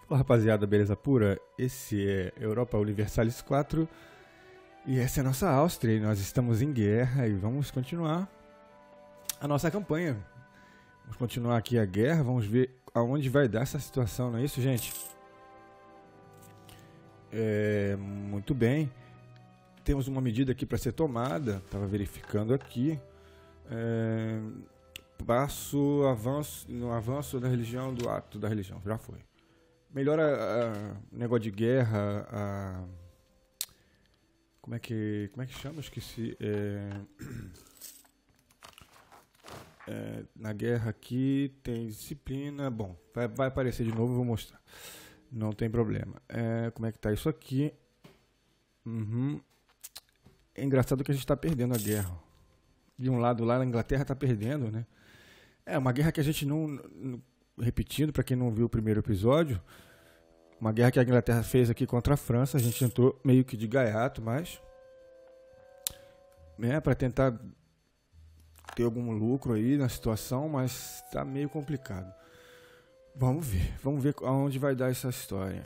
Olá rapaziada, beleza pura? Esse é Europa Universalis 4 e essa é a nossa Áustria e nós estamos em guerra e vamos continuar a nossa campanha. Vamos continuar aqui a guerra, vamos ver aonde vai dar essa situação, não é isso, gente? Muito bem. Temos uma medida aqui para ser tomada, estava verificando aqui. Passo no avanço da religião, do ato da religião, já foi. Melhora negócio de guerra, como é que chama? Esqueci. Na guerra aqui tem disciplina. Bom, vai aparecer de novo, vou mostrar. Não tem problema. Como é que tá isso aqui? É engraçado que a gente está perdendo a guerra. De um lado lá, a Inglaterra está perdendo, né? É uma guerra que a gente não repetindo, para quem não viu o primeiro episódio, uma guerra que a Inglaterra fez aqui contra a França. A gente entrou meio que de gaiato, mas para tentar ter algum lucro aí na situação, mas está meio complicado. Vamos ver aonde vai dar essa história.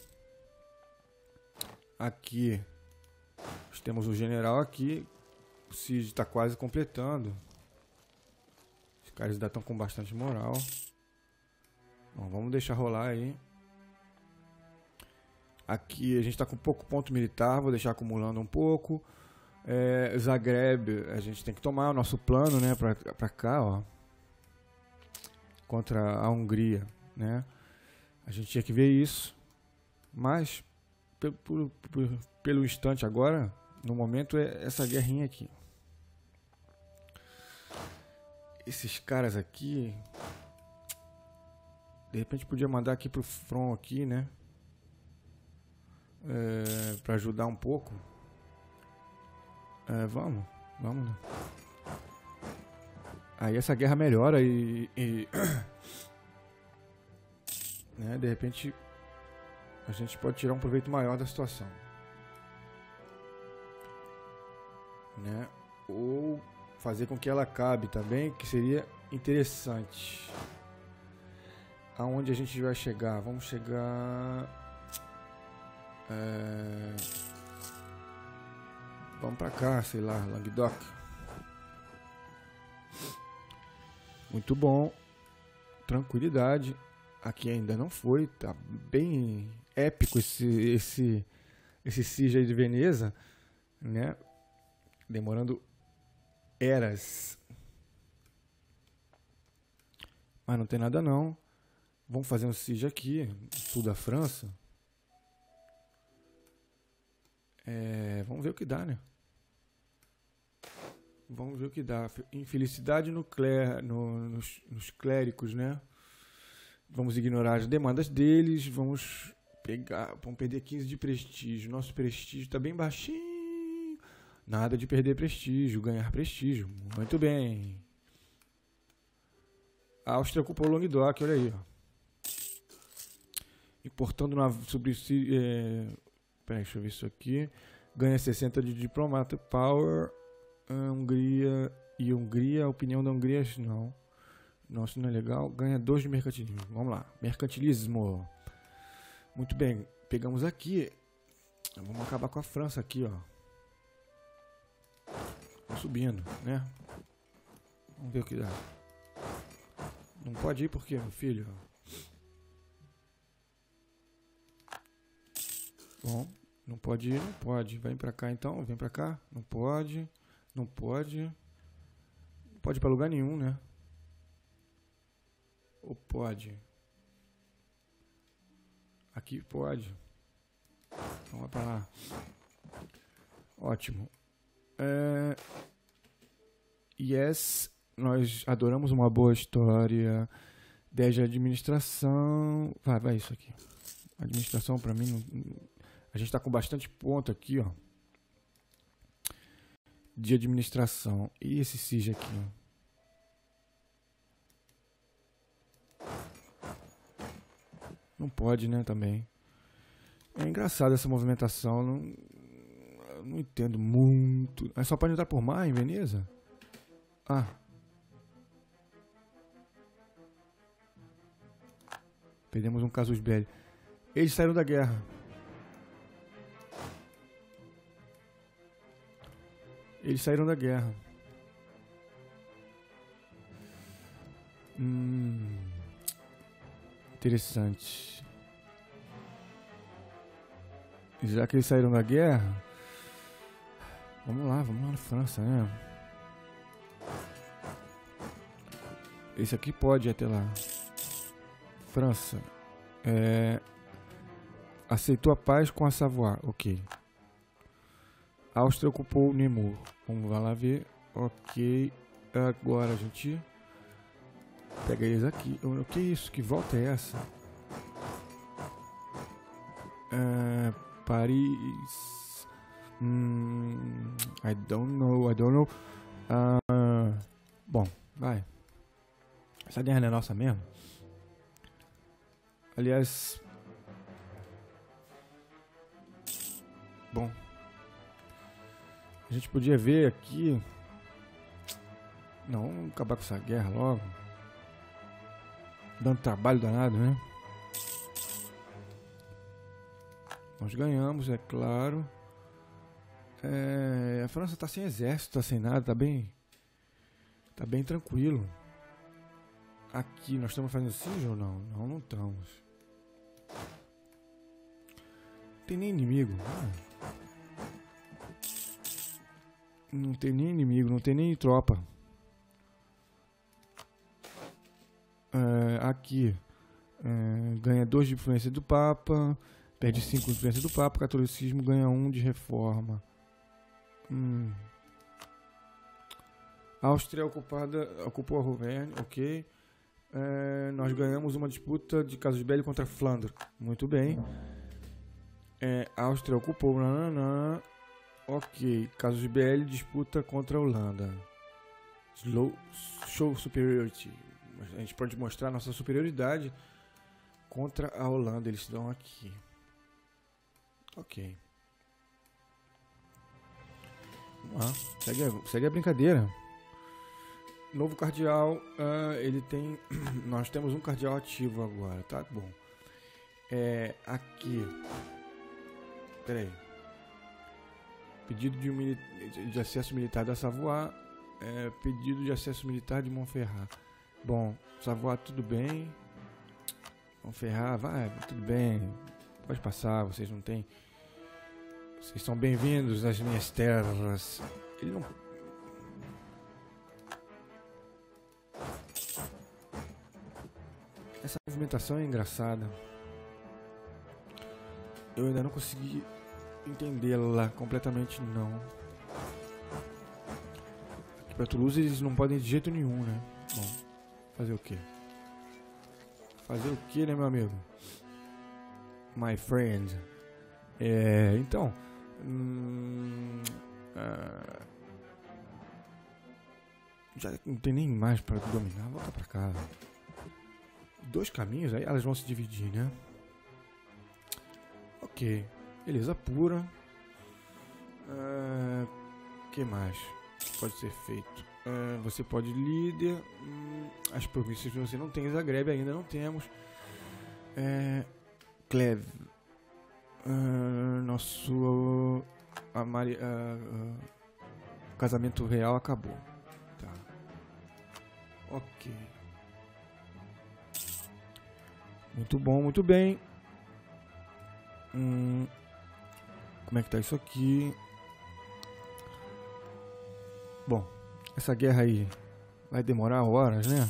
Aqui nós temos o general aqui, o Cid está quase completando. Os caras ainda estão com bastante moral. Bom, vamos deixar rolar aí. Aqui a gente está com pouco ponto militar, vou deixar acumulando um pouco. Zagreb, a gente tem que tomar o nosso plano, né, para cá, ó, contra a Hungria, né? A gente tinha que ver isso, mas pelo instante agora, no momento, é essa guerrinha aqui. Esses caras aqui, de repente podia mandar aqui pro front aqui, né? Para ajudar um pouco. Vamos, né? Aí essa guerra melhora e né, de repente a gente pode tirar um proveito maior da situação, né? Ou fazer com que ela acabe também, que seria interessante. Aonde a gente vai chegar? Vamos chegar... Vamos pra cá, sei lá, Languedoc. Muito bom. Tranquilidade. Aqui ainda não foi, tá bem épico esse siege aí de Veneza, né? Demorando eras. Mas não tem nada não. Vamos fazer um siege aqui, no sul da França. Vamos ver o que dá, né? Vamos ver o que dá. Infelicidade nos clérigos, né? Vamos ignorar as demandas deles. Vamos perder 15 de prestígio. Nosso prestígio está bem baixinho. Nada de perder prestígio, ganhar prestígio. Muito bem. A Áustria ocupou o Languedoc, olha aí, ó. Importando sobre si. Peraí, deixa eu ver isso aqui. Ganha 60 de diplomata power. Hungria, a opinião da Hungria, não. Nossa, não é legal. Ganha 2 de mercantilismo. Vamos lá. Mercantilismo. Muito bem. Pegamos aqui. Vamos acabar com a França aqui, ó. Vamos subindo, né? Vamos ver o que dá. Não pode ir por quê, meu filho? Bom, não pode ir, não pode. Vem pra cá então, vem pra cá. Não pode. Não pode. Não pode ir pra lugar nenhum, né? Ou pode? Aqui pode. Vamos pra lá. Ótimo. Yes, nós adoramos uma boa história. 10 de administração. Vai isso aqui. Administração pra mim não... A gente está com bastante ponto aqui, ó, de administração. E esse siege aqui, ó. Não pode, né, também. É engraçado essa movimentação. Não entendo muito. É só pode entrar por mar em Veneza? Perdemos um casus belli. Eles saíram da guerra. Eles saíram da guerra. Interessante. Já que eles saíram da guerra, vamos lá na França, né? Esse aqui pode ir até lá. França. Aceitou a paz com a Savoie. Ok. Áustria ocupou Namur. Vamos lá ver. Ok. Agora a gente pega eles aqui. O que é isso? Que volta é essa? Paris. I don't know. Bom, vai. Essa guerra não é nossa mesmo? Aliás. Bom. A gente podia ver aqui. Não, vamos acabar com essa guerra logo. Dando trabalho danado, né? Nós ganhamos, é claro. A França tá sem exército, tá sem nada, tá bem tranquilo. Aqui, nós estamos fazendo siege ou não? Não estamos. Não tem nem inimigo. Não tem nem inimigo, não tem nem tropa. Aqui. Ganha 2 de influência do Papa. Perde 5 de influência do Papa. Catolicismo ganha 1 de reforma. Áustria ocupou a Rouergue, ok. Nós ganhamos uma disputa de casus belli contra a Flandres. Muito bem. Áustria ocupou. Ok. Casus belli, disputa contra a Holanda. Show superiority. A gente pode mostrar nossa superioridade contra a Holanda. Eles estão aqui. Ok. Vamos lá. Segue a brincadeira. Novo cardeal, ele tem. Nós temos um cardeal ativo agora, tá bom. Aqui. Pera aí. Pedido de acesso militar da Savoie. Pedido de acesso militar de Montferrat. Bom, Savoie, tudo bem. Montferrat, vai, tudo bem. Pode passar, vocês não tem. Vocês são bem-vindos nas minhas terras. Ele não. Essa movimentação é engraçada. Eu ainda não consegui entendê-la completamente, não. Aqui pra Toulouse eles não podem de jeito nenhum, né? Bom, fazer o quê? Fazer o quê, né, meu amigo? My friend. Então. Já não tem nem mais pra dominar. Volta pra cá. 2 caminhos, aí elas vão se dividir, né? Ok. Beleza pura. Que mais pode ser feito? Você pode líder. As províncias você não tem. Zagreb ainda não temos. Cleve. Nosso casamento real acabou. Tá. Ok. Muito bom, muito bem. Como é que tá isso aqui? Bom, essa guerra aí vai demorar horas, né?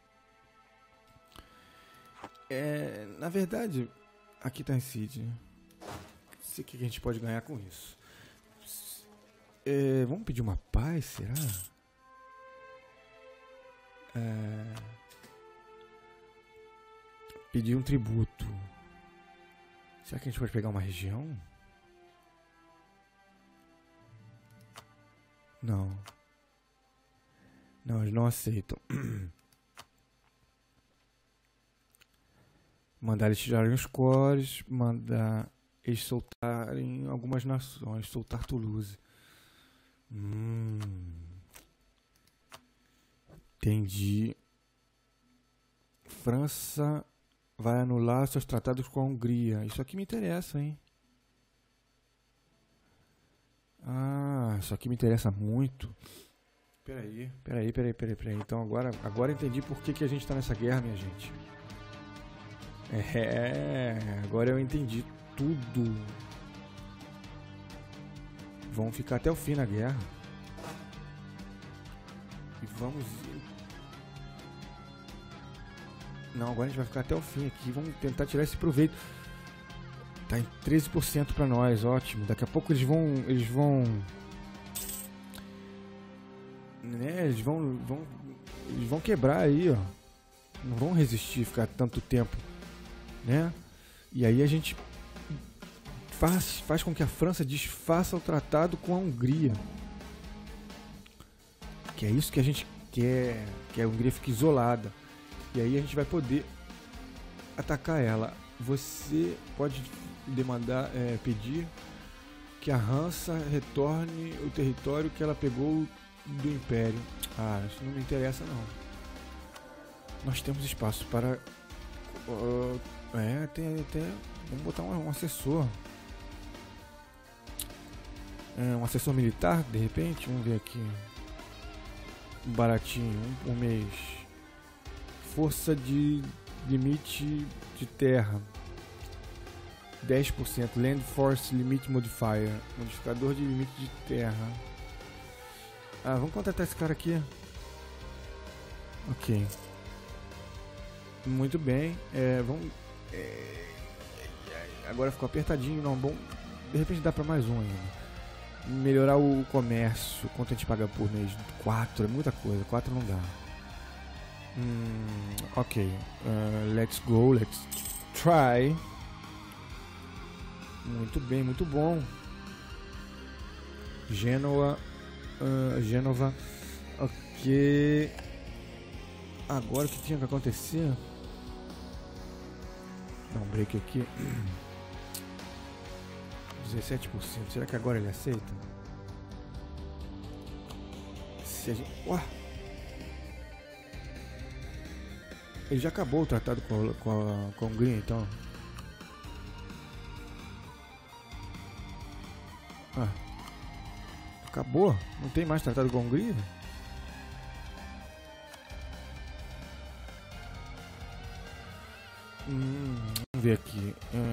Na verdade, aqui tá em Cid. Não sei o que a gente pode ganhar com isso. Vamos pedir uma paz, será? Pedir um tributo. Será que a gente pode pegar uma região? Não. Não, eles não aceitam. Mandar eles tirarem os cores. Mandar eles soltarem algumas nações. Soltar Toulouse. Entendi. França vai anular seus tratados com a Hungria. Isso aqui me interessa, hein? Ah, isso aqui me interessa muito. Peraí. Então agora entendi por que a gente tá nessa guerra, minha gente. Agora eu entendi tudo. Vamos ficar até o fim na guerra. E vamos... Não, agora a gente vai ficar até o fim aqui. Vamos tentar tirar esse proveito. Tá em 13% pra nós, ótimo. Daqui a pouco eles vão... Né, eles vão quebrar aí, ó. Não vão resistir, ficar tanto tempo, né? E aí a gente faz com que a França desfaça o tratado com a Hungria. Que é isso que a gente quer, que a Hungria fique isolada. E aí a gente vai poder atacar ela. Você pode demandar, pedir que a Hansa retorne o território que ela pegou do Império. Ah, isso não me interessa não. Nós temos espaço para... vamos botar um assessor. Um assessor militar, de repente. Vamos ver aqui. Um baratinho, um mês. Força de limite de terra. 10%. Land Force Limit Modifier. Modificador de limite de terra. Ah, vamos contratar esse cara aqui. Ok. Muito bem. Vamos... agora ficou apertadinho. Não, bom. De repente dá pra mais um ainda. Melhorar o comércio. Quanto a gente paga por mês? 4. É muita coisa. 4 não dá. Ok. Let's go. Let's try. Muito bem. Muito bom. Gênova. Ok. Agora o que tinha que acontecer? Dá um break aqui. 17%. Será que agora ele aceita? Se a gente... Ele já acabou o tratado com a Hungria, então. Acabou? Não tem mais tratado com a Hungria? Vamos ver aqui.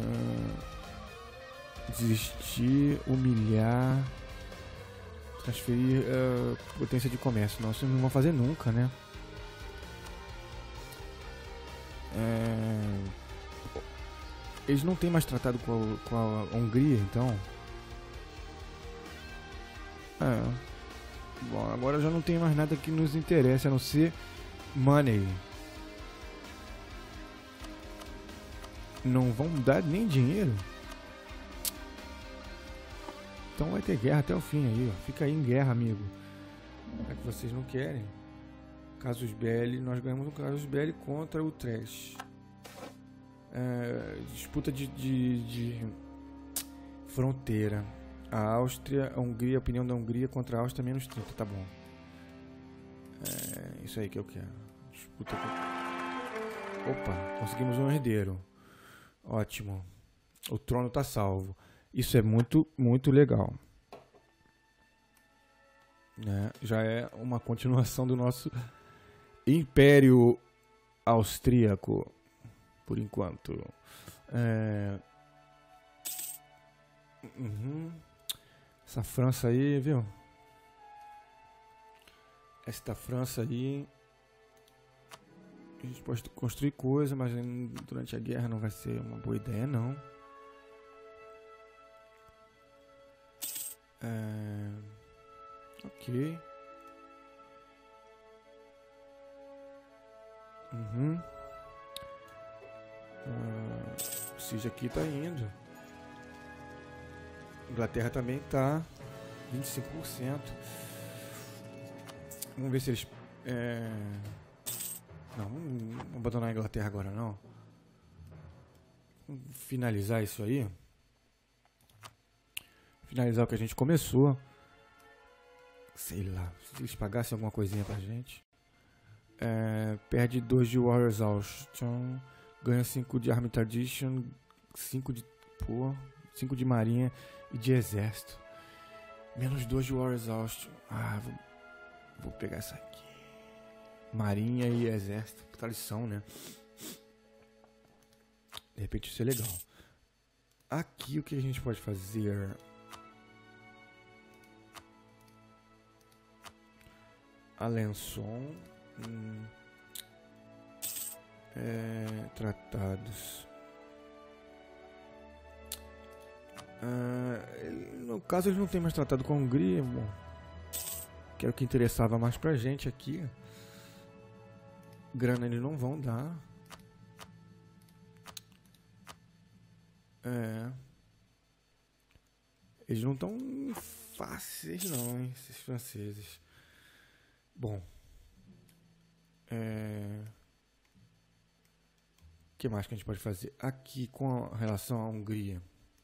Desistir, humilhar, transferir potência de comércio. Não, isso não vão fazer nunca, né? Eles não têm mais tratado com a Hungria, então. Bom, agora já não tem mais nada que nos interesse a não ser money. Não vão dar nem dinheiro. Então vai ter guerra até o fim aí, ó. Fica aí em guerra, amigo. É que vocês não querem. Casus Belli, nós ganhamos um Casus Belli contra o Trash. Disputa de fronteira. A Áustria, a Hungria, a opinião da Hungria contra a Áustria menos 30, tá bom. Isso aí que eu quero. Disputa com... Opa, conseguimos um herdeiro. Ótimo. O trono tá salvo. Isso é muito, muito legal. Já é uma continuação do nosso Império Austríaco, por enquanto. Essa França aí, viu? Esta França aí... A gente pode construir coisa, mas durante a guerra não vai ser uma boa ideia, não. Ok. O Siege aqui tá indo. Inglaterra também tá 25%. Vamos ver se eles... Não, vamos abandonar a Inglaterra agora não. Vamos finalizar isso aí. Finalizar o que a gente começou. Sei lá, se eles pagassem alguma coisinha pra gente. Perde 2 de War Exhaustion. Ganha 5 de Army Tradition, 5 de Marinha e de Exército. Menos 2 de War Exhaustion. Vou pegar essa aqui. Marinha e Exército. Tradição, né? De repente isso é legal. Aqui o que a gente pode fazer? Alençon. Tratados. No caso ele não tem mais tratado com a Hungria. Bom, que era o que interessava mais pra gente aqui. Grana eles não vão dar. Eles não tão fáceis não, hein, esses franceses. Bom. O que mais que a gente pode fazer? Aqui com relação à Hungria.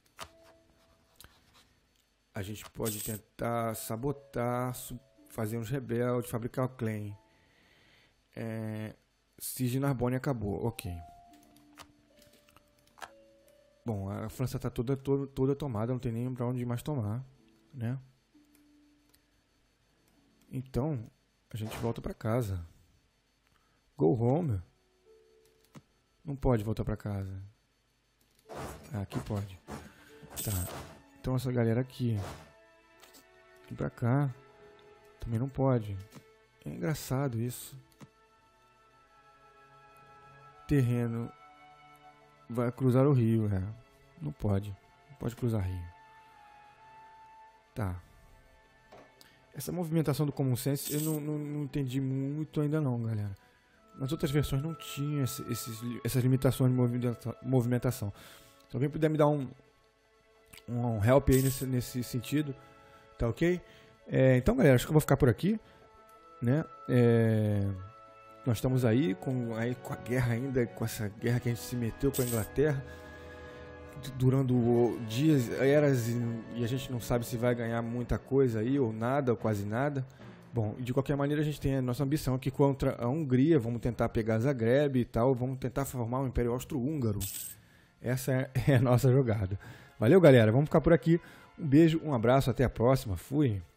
A gente pode tentar sabotar, fazer uns rebeldes, fabricar o claim. Siege Narbonne acabou, ok. Bom, a França está toda tomada, não tem nem pra onde mais tomar, né? Então, a gente volta pra casa. Go home. Não pode voltar pra casa. Aqui pode. Tá. Então essa galera aqui. Aqui pra cá. Também não pode. É engraçado isso. Terreno. Vai cruzar o rio, Não pode. Não pode cruzar rio. Tá. Essa movimentação do Common Sense eu não entendi muito ainda não, galera. Nas outras versões não tinha essas limitações de movimentação. Se alguém puder me dar um help aí nesse sentido, tá ok? Então, galera, acho que eu vou ficar por aqui, né? Nós estamos aí com a guerra ainda, com essa guerra que a gente se meteu com a Inglaterra, durando dias, eras, e a gente não sabe se vai ganhar muita coisa aí, ou nada, ou quase nada. Bom, de qualquer maneira a gente tem a nossa ambição aqui contra a Hungria, vamos tentar pegar Zagreb e tal, vamos tentar formar um Império Austro-Húngaro. Essa é a nossa jogada. Valeu, galera, vamos ficar por aqui. Um beijo, um abraço, até a próxima, fui!